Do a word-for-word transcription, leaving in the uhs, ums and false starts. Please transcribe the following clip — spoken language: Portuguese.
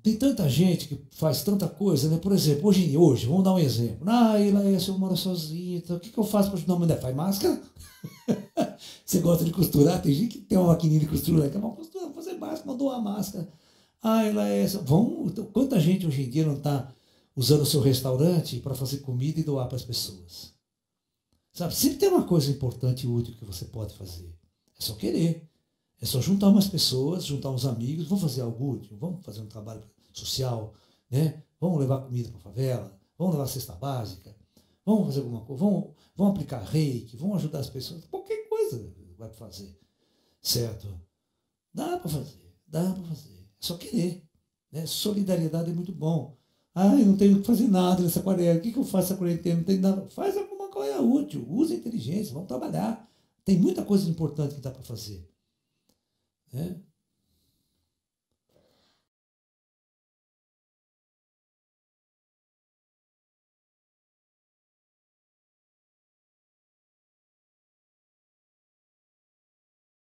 Tem tanta gente que faz tanta coisa, né? Por exemplo, hoje, hoje vamos dar um exemplo. Ah, Ilaías, eu moro sozinho, então o que, que eu faço para ajudar a mulher? Faz máscara? Você gosta de costurar? Tem gente que tem uma maquininha de costura, que é uma costura, vou fazer máscara, mandou uma máscara. Ah, Ilaías, vamos... Então, quanta gente hoje em dia não está usando o seu restaurante para fazer comida e doar para as pessoas? Sabe, sempre tem uma coisa importante e útil que você pode fazer. É só querer. É só juntar umas pessoas, juntar uns amigos, vamos fazer algo útil, vamos fazer um trabalho social, né? Vamos levar comida para a favela, vamos levar cesta básica, vamos fazer alguma coisa, vamos, vamos aplicar reiki, vamos ajudar as pessoas, qualquer coisa vai fazer, certo? Dá para fazer, dá para fazer, é só querer, né? Solidariedade é muito bom. Ah, eu não tenho que fazer nada nessa quarentena, o que, que eu faço nessa quarentena? Não tem nada, faz alguma coisa útil, use a inteligência, vamos trabalhar. Tem muita coisa importante que dá para fazer. Né?